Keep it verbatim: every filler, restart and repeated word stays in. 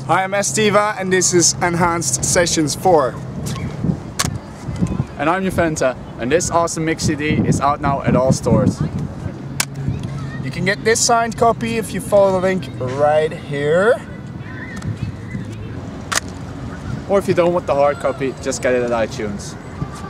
Hi, I'm Estiva and this is Enhanced Sessions four. And I'm Juventa, and this awesome mix C D is out now at all stores. You can get this signed copy if you follow the link right here. Or if you don't want the hard copy, just get it at iTunes.